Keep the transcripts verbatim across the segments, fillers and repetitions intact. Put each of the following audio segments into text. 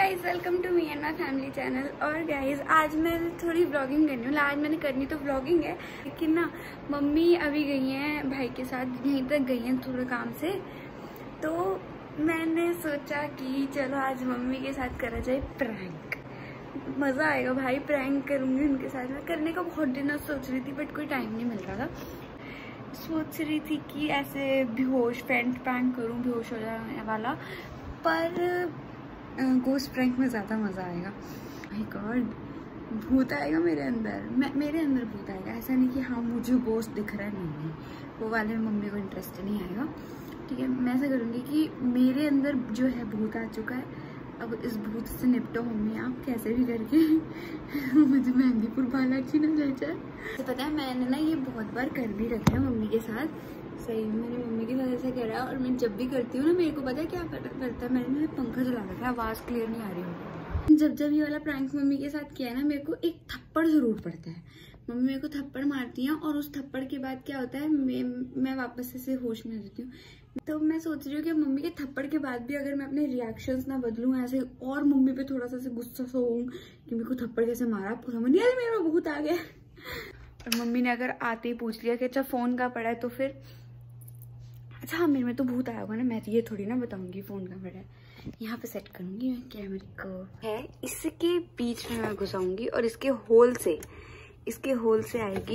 Guys, welcome to me and my family channel. और guys आज मैं थोड़ी व्लॉगिंग करनी हूँ। आज मैंने करनी तो व्लॉगिंग है, लेकिन ना मम्मी अभी गई हैं भाई के साथ, यहीं तक गई हैं थोड़े काम से। तो मैंने सोचा कि चलो आज मम्मी के साथ करा जाए प्रैंक। मज़ा आएगा भाई, प्रैंक करूँगी उनके साथ। मैं करने का बहुत दिनों सोच रही थी, बट कोई टाइम नहीं मिल रहा था। सोच रही थी कि ऐसे बेहोश फ्रेंड प्रैंक करूँ, बेहोश हो जाने वाला, पर गोस्ट प्रैंक में ज़्यादा मज़ा आएगा। माय गॉड, भूत आएगा मेरे अंदर। मैं मेरे अंदर भूत आएगा। ऐसा नहीं कि हाँ मुझे गोस्ट दिख रहा है, नहीं नहीं, वो वाले में मम्मी को इंटरेस्ट नहीं आएगा। ठीक है, मैं ऐसा करूँगी कि मेरे अंदर जो है भूत आ चुका है, अब इस भूत से निपटो मम्मी आप कैसे भी करके। मुझे मेहंदीपुर बालाजी ना ले जाए। तो पता है मैंने ना ये बहुत बार कर भी रखा है मम्मी के साथ। सही मैंने मम्मी की वजह से करा है। और मैं जब भी करती हूँ ना, मेरे को पता है क्या करता है, मैंने पंखा चला रखा है, आवाज़ क्लियर नहीं आ रही होगी। जब जब ये वाला प्रैंक मम्मी के साथ किया है ना, मेरे को एक थप्पड़ जरूर पड़ता है। मम्मी मेरे को थप्पड़ मारती हैं और उस थप्पड़ के बाद क्या होता है, मैं मैं वापस से होश में आ जाती हूँ। तो मैं सोच रही हूँ कि मम्मी के थप्पड़ के बाद भी अगर मैं अपने रिएक्शंस ना बदलूँ ऐसे, और मम्मी पे थोड़ा सा से गुस्सा सा हूँ कि मेरे को थप्पड़ कैसे मारा, आपको समझ नहीं आया मेरा बहुत आ गया। और मम्मी ने अगर आते ही पूछ लिया कि अच्छा फोन कहाँ पड़ा है, तो फिर अच्छा हाँ मेरे में तो भूत आया होगा ना, मैं ये थोड़ी ना बताऊंगी फोन कहाँ पड़ा है। यहाँ पे सेट करूंगी मैं कैमरे को, है इसके बीच में मैं घुसाऊंगी और इसके होल से इसके होल से आएगी।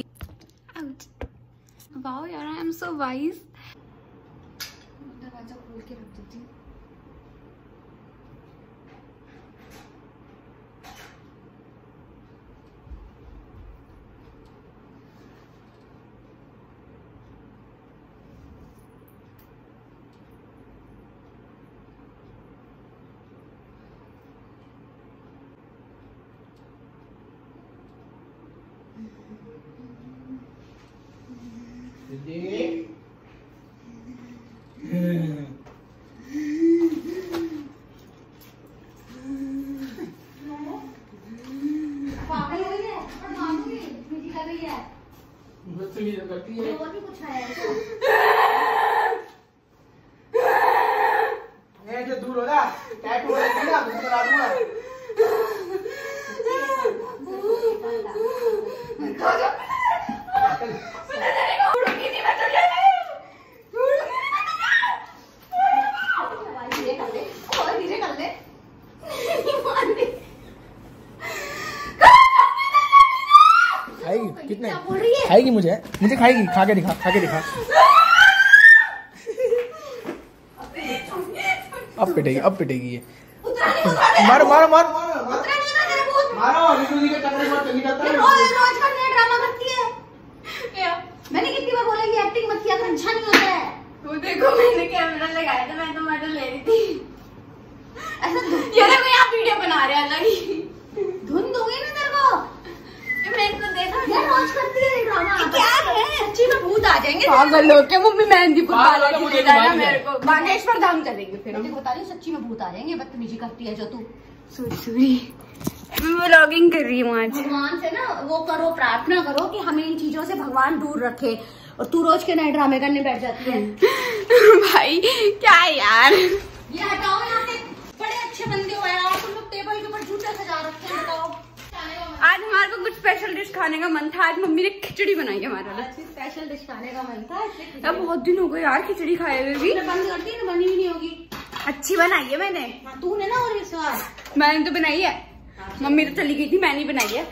वाओ यार, आई एम सो वाइज। दरवाजा खोल के रख देती हूँ। दूर हो जा, टैटू हो जाएगा, मैं करा दूंगा। कितने खाएगी? मुझे मुझे खाएगी, खा के दिखा, खा के दिखा। अब पिटेगी, अब पिटेगी ये। मारो मारो मारो मारो, विष्णु के चक्कर में चली जाता है। रोज रोज का नया ड्रामा करती है। क्या? मैंने कितनी बार बोला कि एक्टिंग मत किया कर, अच्छा नहीं होता है। वो देखो मैंने कैमरा लगाया था, मैं तो मॉडल ले रही थी। ऐसा यार मैं यहाँ वीडियो बना रहा अलग ही। धुन दूंगी ना तेरे को। मैं इसको देखा यार रोज करती है ड्रामा। क्या है? सच्ची में भूत आ जाएंगे। पागल हो क्या? मम्मी मेहंदीपुर बालाजी ले जाना मेरे को, बागेश्वर धाम चलेंगे फिर। मैं बता रही हूँ सच्ची में भूत आ जाएंगे। बदतमीजी करती है जो तू। सॉरी, मैं व्लॉगिंग कर रही हूँ आज। भगवान से ना वो करो, प्रार्थना करो कि हमें इन चीजों से भगवान दूर रखे। और तू रोज के नए ड्रामे करने बैठ जाती है। भाई क्या यार, ये हटाओ यहाँ से। बड़े अच्छे बंदे हो यार तुम लोग, टेबल के ऊपर जूते सजा रखे हैं। बताओ आज हमारे को कुछ स्पेशल डिश खाने का मन था। आज मम्मी ने खिचड़ी बनाई है हमारे लिए। स्पेशल डिश खाने का मन था। अब बहुत दिन हो गए यार खिचड़ी खाए हुए भी। बंद करती है ना, बनी भी नहीं होगी। अच्छी बनाई है मैंने। तूने ना और विश्वास मैंने तो बनाई है, मम्मी तो चली गई थी, मैंने बनाई है।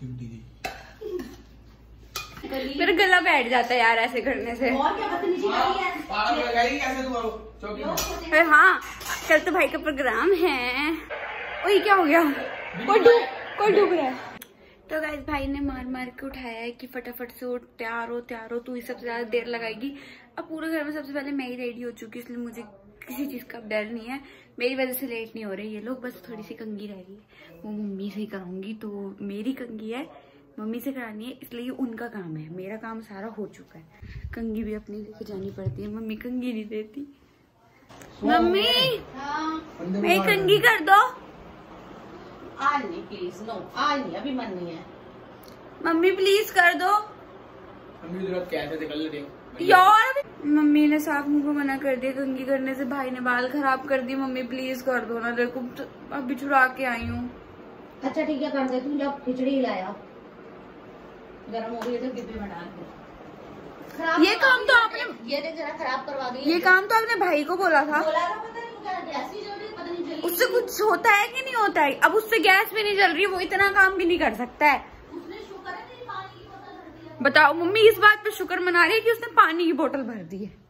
मेरा गला बैठ जाता है यार ऐसे करने से। और क्या बदतमीजी करी है। अरे हाँ, कल तो भाई का प्रोग्राम है। ओए क्या हो गया? कोई डूब कोई डूब रहा है। तो गाइस भाई ने मार मार के उठाया है कि फटाफट से उठ, तैयार हो तैयार हो, तू ही सबसे ज्यादा देर लगाएगी। अब पूरे घर में सबसे पहले मैं ही रेडी हो चुकी, इसलिए मुझे किसी चीज का डर नहीं है। मेरी वजह से लेट नहीं हो रही ये लोग, बस थोड़ी सी कंघी रह गई है, वो मम्मी से ही कराऊंगी। तो मेरी कंघी है, मम्मी से करानी है, इसलिए उनका काम है। मेरा काम सारा हो चुका है। कंघी भी अपनी लेके जानी पड़ती है, मम्मी कंघी नहीं देती। मम्मी मेरी कंघी कर दो। आज नहीं प्लीज, नो आज नहीं, अभी मन नहीं है। मम्मी प्लीज कर दो। मम्मी कैसे निकल ले देखो। यार मम्मी ने साफ मुंह को मना कर दिया कंघी करने से, भाई ने बाल खराब कर दिए। मम्मी प्लीज कर दो ना, देखो अभी चुरा के आई हूँ। अच्छा ठीक है कर दे, तू जब खिचड़ी लाया गरम हो गई तो डिब्बे में डाल दे। ये काम तो आपने ये देख जरा खराब करवा दी। ये काम तो आपने भाई को बोला था। बोला था, पता नहीं क्या गैस ही जल रही, पता नहीं जली। उससे कुछ होता है कि नहीं होता है? अब उससे गैस भी नहीं जल रही, वो इतना काम भी नहीं कर सकता है। उसने शुक्र है तेरी पानी की बोतल भर दी है। बताओ मम्मी इस बात पे शुक्र मना रही है कि उसने पानी की बोतल भर दी है।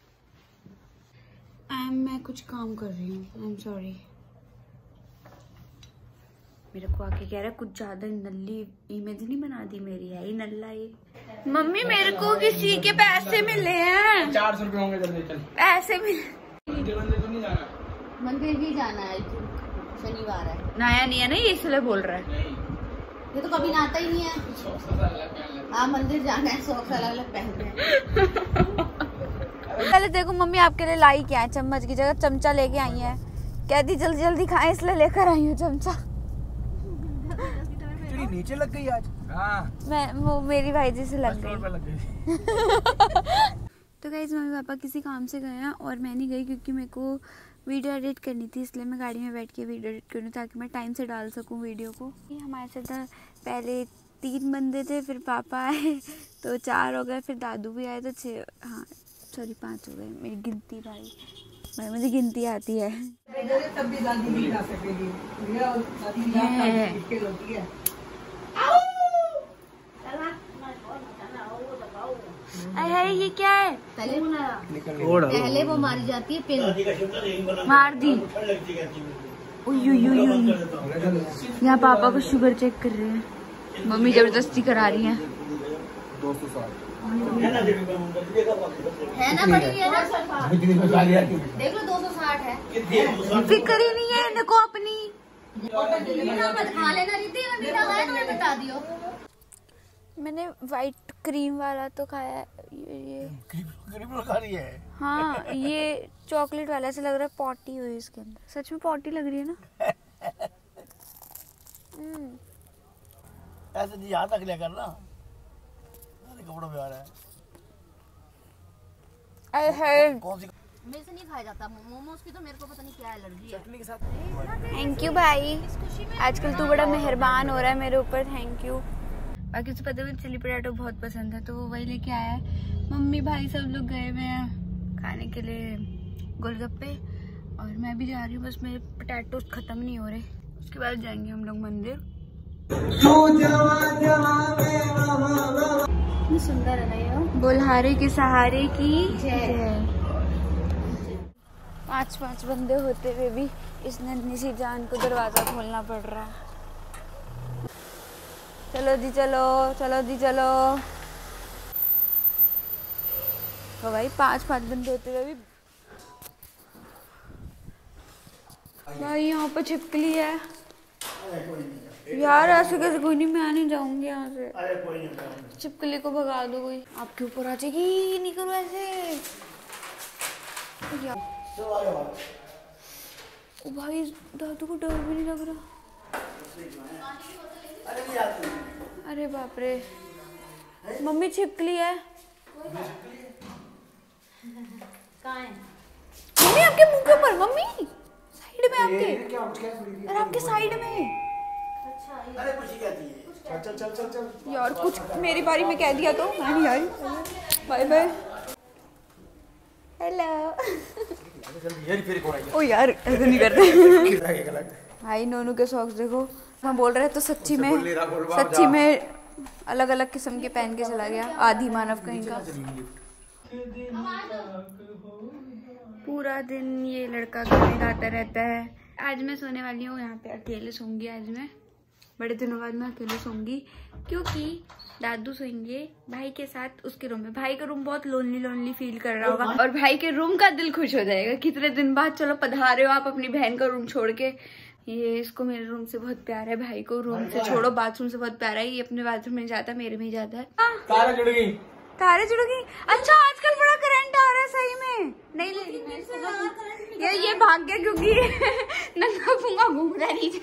आई मैं कुछ काम कर रही हूँ, आई एम सॉरी। मेरे को आके कह रहा है कुछ ज्यादा नल्ली इमेज नहीं बना दी मेरी, है ही नल्ला ये। मम्मी मेरे को किसी के पैसे मिले हैं, चार सौ रुपए होंगे। जल्दी चल, पैसे मिले। मंदिर मंदिर तो नहीं जाना, मंदिर भी जाना है, शनिवार है। नया नहीं है ना ये, इसलिए बोल रहा है। ये तो कभी नहाता ही नहीं है। हाँ मंदिर जाना है, सॉक्स अलग अलग पहनते हैं। पहले देखो मम्मी आपके लिए लाई क्या है, चम्मच की जगह चमचा लेके आई है। कहती जल्दी जल्दी खाएं इसलिए लेकर आई हूँ चमचा। नीचे लग गई आज। हाँ मैं वो मेरी भाई जी से लग गई। लग गई। तो गाइस मम्मी पापा किसी काम से गए हैं और मैं नहीं गई क्योंकि मेरे को वीडियो एडिट करनी थी, इसलिए मैं गाड़ी में बैठ के वीडियो एडिट करूँ ताकि मैं टाइम से डाल सकूँ वीडियो को। हमारे साथ पहले तीन बंदे थे, फिर पापा आए तो चार हो गए, फिर दादू भी आए तो छः, हाँ सॉरी पाँच हो गए। मेरी गिनती भाई भाई मुझे गिनती आती है। अरे ये क्या है? पहले पहले वो मारी जाती है पिन, मार दी। यहाँ पापा को शुगर चेक कर रहे हैं, मम्मी जबरदस्ती करा रही है। है ना बड़ी है ना, देख लो दो सौ साठ है। फिक्र ही नहीं है इनको अपनी। मत खा लेना रीति, और मीठा खाया तो मैं बता दियो। मैंने वाइट क्रीम वाला तो खाया है, ये, ये क्रीम खा रही है। हाँ ये चॉकलेट वाला ऐसा लग रहा है पॉटी हुई इसके अंदर, सच में पॉटी लग रही है ना। ऐसे जी याद रख लिया करना, कपड़ों में आ रहा है। अरे है कौन सी मेरे से नहीं खाया जाता मोमोज की, तो मेरे को पता नहीं क्या एलर्जी है। चटनी के साथ। थैंक यू भाई, आजकल तू बड़ा मेहरबान हो रहा है मेरे ऊपर, थैंक यू। बाकी उसे पता है चिली पोटैटो बहुत पसंद है तो वो वही लेके आया है। मम्मी भाई सब लोग गए हुए हैं खाने के लिए गोलगप्पे, और मैं भी जा रही हूँ, बस मेरे पोटैटो खत्म नहीं हो रहे। उसके बाद जाएंगे हम लोग मंदिर। सुंदर है ना ये, बुल्हारे के सहारे की जय। पांच पांच बंदे होते हुए भी इस नन्ही सी जान को दरवाजा खोलना पड़ रहा है। चलो दी चलो, चलो दी चलो। तो भाई पांच पांच बंदे होते हुए भी भाई यहाँ पर छिपकली है यार, ऐसे कैसे? कोई नहीं, मैं नहीं जाऊंगी यहाँ से। छिपकली को भगा दो कोई, आपके ऊपर आ जाएगी, नहीं करो ऐसे यार। ओ भाई दादू को डर भी नहीं लग रहा। अरे बाप रे, मम्मी छिपकली है। कहाँ है? मम्मी आपके मुंह के ऊपर, मम्मी साइड में आपके, अरे आपके साइड में। अरे कुछ ही कहती है। चल चल चल चल यार कुछ मेरी बारी में कह दिया तो मैं नहीं आई। Bye bye. हेलो। ओ यार ऐसे नहीं करते भाई। नोनू के सॉक्स देखो, मैं बोल रहे तो सच्ची में सच्ची में अलग अलग किस्म के पहन के चला गया, आदि मानव कहीं का। पूरा दिन ये लड़का गाने गाता रहता है। आज मैं सोने वाली हूँ यहाँ पे, अकेले सोऊंगी आज मैं, बड़े दिनों बाद मैं अकेले सोऊंगी क्योंकि दादू सोएंगे भाई के साथ उसके रूम में। भाई का रूम बहुत लोनली लोनली फील कर रहा होगा और भाई के रूम का दिल खुश हो जाएगा। कितने दिन बाद चलो पधारे हो आप अपनी बहन का रूम छोड़ के। ये इसको मेरे रूम से बहुत प्यार है, भाई को रूम से छोड़ो बाथरूम से बहुत प्यार है। ये अपने बाथरूम में जाता है, मेरे में ही जाता है। तारे जुड़ गई, तारे जुड़ गई। अच्छा आजकल बड़ा करंट आ रहा है सही में। नहीं नहीं ये ये भाग गया क्योंकि नन्हा फूंगा घूम रहा नीचे।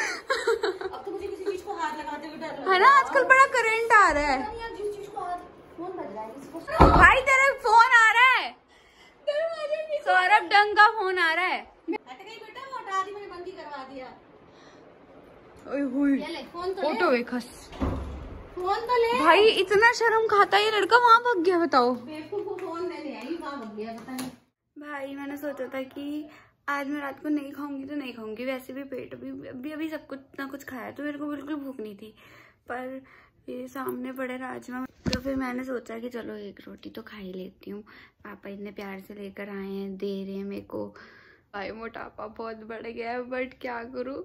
अब तो मुझे किसी चीज को हाथ लगाते हुए डर है ना, आजकल बड़ा करंट आ रहा है। फोन बज रहा है इसको। भाई तेरा फोन आ रहा है, सौरभ डंग का फोन आ रहा है। हट गई बेटा, वो हटा दी, मैंने बंद ही करवा दिया। ओए हुई ये ले फोन तो फोटो ले, एक हंस। फोन तो ले। भाई इतना शर्म खाता है ये लड़का, वहां भाग गया बताओ। बेवकूफ को फोन देने आई, वहां भाग गया पता नहीं। भाई मैंने सोचा था कि आज मैं रात को नहीं खाऊंगी तो नहीं खाऊंगी, वैसे भी पेट अभी अभी अभी सब कुछ ना कुछ खाया तो मेरे को बिल्कुल भूख नहीं थी, पर ये सामने पड़े राजमा, तो फिर मैंने सोचा कि चलो एक रोटी तो खा ही लेती हूँ। पापा इतने प्यार से लेकर आए हैं, दे रहे हैं मेरे को। भाई मोटापा बहुत बढ़ गया है, बट क्या करूँ।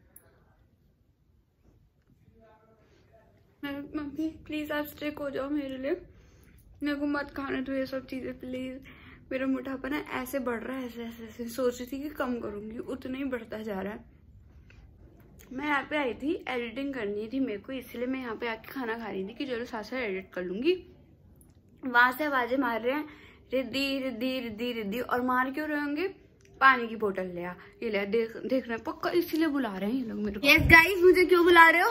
मम्मी प्लीज आप स्ट्रिक हो जाओ मेरे लिए, मेरे को मत खाने दो ये सब चीजें प्लीज। मेरा मोटापा ना ऐसे बढ़ रहा है, ऐसे ऐसे ऐसे सोच रही थी कि कम करूंगी, उतना ही बढ़ता जा रहा है। मैं यहाँ पे आई थी, एडिटिंग करनी थी मेरे को, इसलिए मैं यहाँ पे आके खाना खा रही थी कि चलो साथ साथ एडिट कर लूंगी। वहां से आवाजें मार रहे हैं रिद्धि रिद्धि रिद्धि रिद्धि, और मार क्यों रहे होंगे, पानी की बोतल ले आ, ये ले देख देख रहे पक्का इसीलिए बुला रहे हैं ये लोग मेरे को। यस गाइस, मुझे क्यों बुला रहे हो?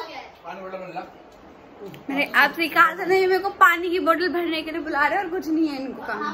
मैंने आपसे कहा था नहीं, मेरे को पानी की बोतल भरने के लिए बुला रहे हैं और कुछ नहीं है इनको काम।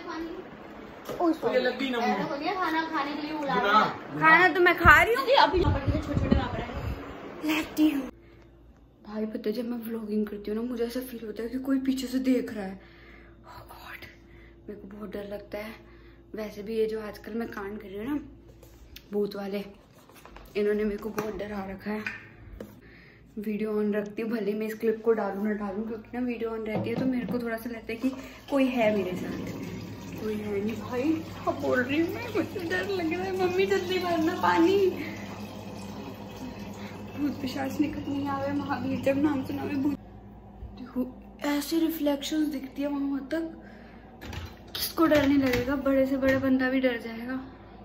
खाना खाने के लिए बुला रहे हैं। खाना तो मैं खा रही हूँ अभी छोटे छोटे लेती हूँ। भाई पता है जब मैं व्लॉगिंग करती हूँ ना, मुझे ऐसा फील होता है कि कोई पीछे से देख रहा है। ओह गॉड, मेरे को बहुत डर लगता है। वैसे भी ये जो आजकल मैं कांड कर रही हूँ ना, भूत वाले, इन्होंने मेरे को बहुत डरा रखा है। वीडियो ऑन रखती हूँ, भले मैं इस क्लिप को डालूँ ना डालूँ, क्योंकि ना वीडियो ऑन रहती है तो मेरे को थोड़ा सा लगता है कि कोई है मेरे साथ। कोई है नहीं भाई, अब बोल रही हूँ मैं, मुझे डर लग रहा है। मम्मी जल्दी भरना पानी, भूत पिशाच निकट नहीं आवे, महावीर जब नाम सुनावे भूत। देखो ऐसे रिफ्लेक्शंस दिखती है वहां तक, किसको डर नहीं लगेगा, बड़े से बड़ा बंदा भी डर जाएगा।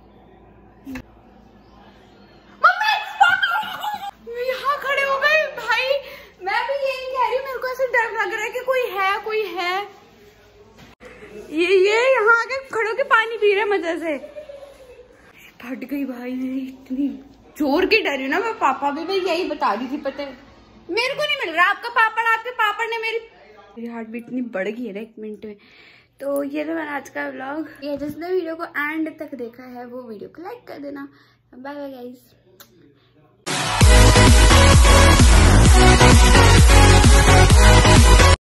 मम्मी मैं यहाँ खड़े हो गए भाई, मैं भी यही कह रही हूँ, मेरे को ऐसे डर लग रहा है कि कोई है कोई है। ये ये यहाँ आके खड़े होके पानी पी रहे मजे से। फट गई भाई मेरी, इतनी जोर की डरी ना मैं। पापा भी मैं यही बता रही थी, पता है मेरे को नहीं मिल रहा आपका पापड़, आपके पापड़ ने मेरी मेरी हार्ट बीट इतनी बढ़ गई है ना एक मिनट में। तो ये तो मेरा आज का व्लॉग, ये जिसने वीडियो को एंड तक देखा है वो वीडियो को लाइक कर देना। Bye bye guys.